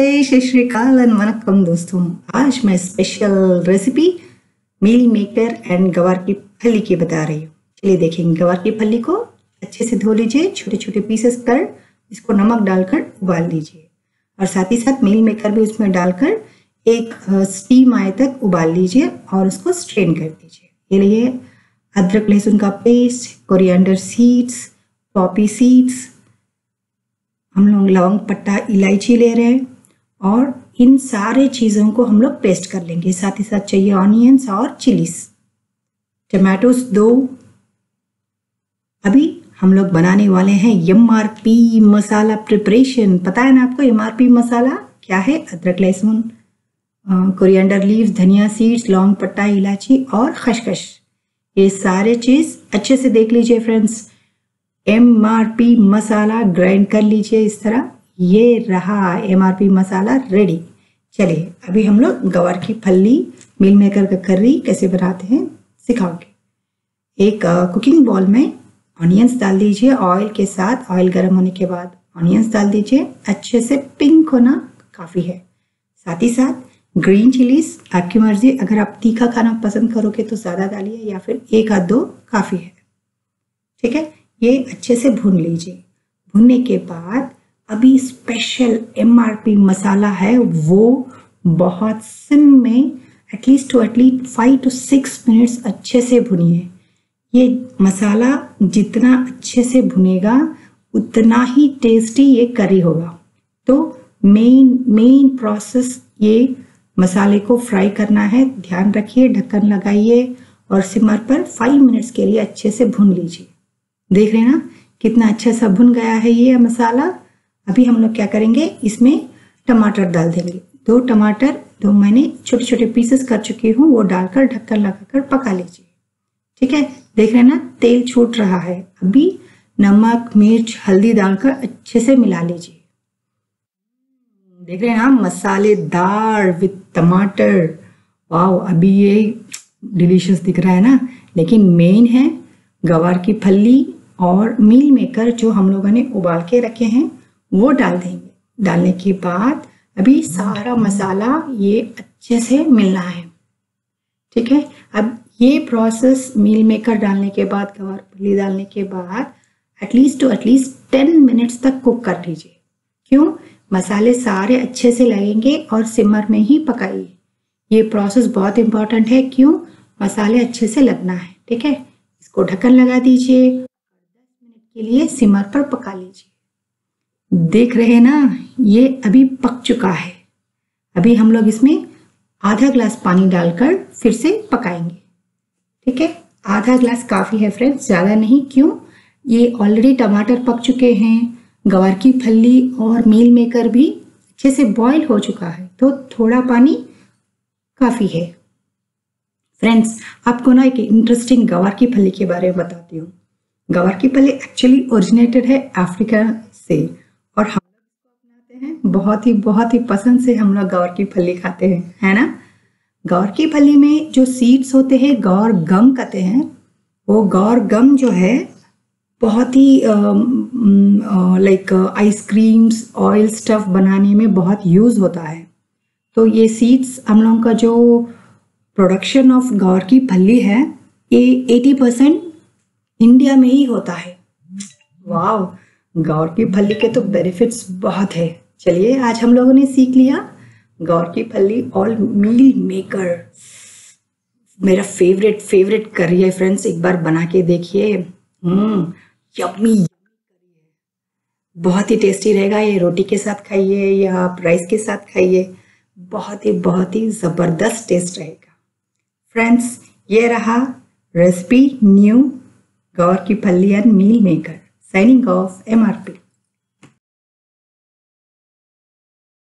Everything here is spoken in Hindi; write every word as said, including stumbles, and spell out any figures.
नमस्ते, सत श्री अकाल एंड वनक्कम दोस्तों। आज मैं special recipe meal maker and गवार की फली की बता रही हूँ। चलिए देखेंगे। गवार की फली को अच्छे से धो लीजिए, छोटे छोटे पीसेस कर इसको नमक डालकर उबाल लीजिए और साथ ही साथ मील मेकर भी उसमें डालकर एक स्टीम आए तक उबाल लीजिए और उसको स्ट्रेन कर दीजिए। ये लिए अदरक लहसुन का paste, coriander seeds, poppy seeds, हम लोग लौंग, पत्ता, इलायची ले रहे हैं और इन सारे चीज़ों को हम लोग पेस्ट कर लेंगे। साथ ही साथ चाहिए ऑनियंस और चिलीज, टमाटोस दो। अभी हम लोग बनाने वाले हैं M R P masala preparation. पता है ना आपको एम आर पी मसाला क्या है? अदरक लहसुन, कोरिएंडर लीव्स, धनिया सीड्स, लौंग, पत्ता, इलायची और खसखस। ये सारे चीज़ अच्छे से देख लीजिए friends. M R P masala grind कर लीजिए इस तरह। ये रहा M R P masala ready. चलिए अभी हम लोग गवार की फली मील मेकर का करी कैसे बनाते हैं सिखाओगे। एक कुकिंग बॉल में ऑनियंस डाल दीजिए ऑयल के साथ। ऑयल गर्म होने के बाद ऑनियंस डाल दीजिए, अच्छे से पिंक होना काफ़ी है। साथ ही साथ ग्रीन चिलीज आपकी मर्जी, अगर आप तीखा खाना पसंद करोगे तो ज़्यादा डालिए या फिर एक आध दो काफ़ी है। ठीक है, ये अच्छे से भून लीजिए। भूनने के बाद अभी special M R P masala है, वो बहुत सिम में at least two at least five to six minutes अच्छे से भुनिए। ये मसाला जितना अच्छे से भुनेगा उतना ही टेस्टी ये करी होगा। तो मेन मेन प्रोसेस ये मसाले को फ्राई करना है। ध्यान रखिए, ढक्कन लगाइए और सिमर पर फाइव मिनट्स के लिए अच्छे से भून लीजिए। देख रहे हैं ना कितना अच्छा सा भुन गया है ये मसाला। अभी हम लोग क्या करेंगे, इसमें टमाटर डाल देंगे। दो टमाटर दो मैंने छोटे छोटे पीसेस कर चुकी हूँ, वो डालकर ढक्कन लगाकर पका लीजिए। ठीक है, देख रहे हैं ना तेल छूट रहा है। अभी नमक, मिर्च, हल्दी डालकर अच्छे से मिला लीजिए। देख रहे हैं ना मसालेदार विथ टमाटर। वाह, अभी ये डिलीशियस दिख रहा है ना। लेकिन मेन है गवार की फली और मील मेकर जो हम लोगों ने उबाल के रखे हैं वो डाल देंगे। डालने के बाद अभी सारा मसाला ये अच्छे से मिलना है। ठीक है, अब ये प्रोसेस मील मेकर डालने के बाद, गवार फली डालने के बाद at least two at least ten minutes तक कुक कर लीजिए। क्यों? मसाले सारे अच्छे से लगेंगे और सिमर में ही पकाइए। ये प्रोसेस बहुत इंपॉर्टेंट है। क्यों? मसाले अच्छे से लगना है। ठीक है, इसको ढक्कन लगा दीजिए, दस मिनट के लिए सिमर पर पका लीजिए। देख रहे हैं ना ये अभी पक चुका है। अभी हम लोग इसमें आधा ग्लास पानी डालकर फिर से पकाएंगे। ठीक है, आधा ग्लास काफ़ी है फ्रेंड्स, ज़्यादा नहीं। क्यों? ये ऑलरेडी टमाटर पक चुके हैं, गवार की फली और मील मेकर भी अच्छे से बॉईल हो चुका है, तो थोड़ा पानी काफ़ी है। फ्रेंड्स, आपको ना एक इंटरेस्टिंग गवार की फली के बारे में बताती हूँ। गवार की फली एक्चुअली ओरिजिनेटेड है अफ्रीका से और हम लोग इसको अपनाते हैं। बहुत ही बहुत ही पसंद से हम लोग गवार की फली खाते हैं, है ना। गवार की फली में जो सीड्स होते हैं गौर गम कहते हैं। वो गौर गम जो है बहुत ही लाइक आइसक्रीम्स, ऑयल स्टफ बनाने में बहुत यूज़ होता है। तो ये सीड्स हम लोगों का जो प्रोडक्शन ऑफ गवार की फली है ये अस्सी परसेंट इंडिया में ही होता है। वाह, गवार की फली के तो बेनिफिट्स बहुत है। चलिए आज हम लोगों ने सीख लिया गवार की फली और मील मेकर। मेरा फेवरेट फेवरेट करी है फ्रेंड्स, एक बार बना के देखिए। हम्म यम्मी, बहुत ही टेस्टी रहेगा। ये रोटी के साथ खाइए या आप राइस के साथ खाइए, बहुत ही बहुत ही ज़बरदस्त टेस्ट रहेगा। फ्रेंड्स, ये रहा रेसिपी न्यू गवार की फली and meal maker. Signing off M R P.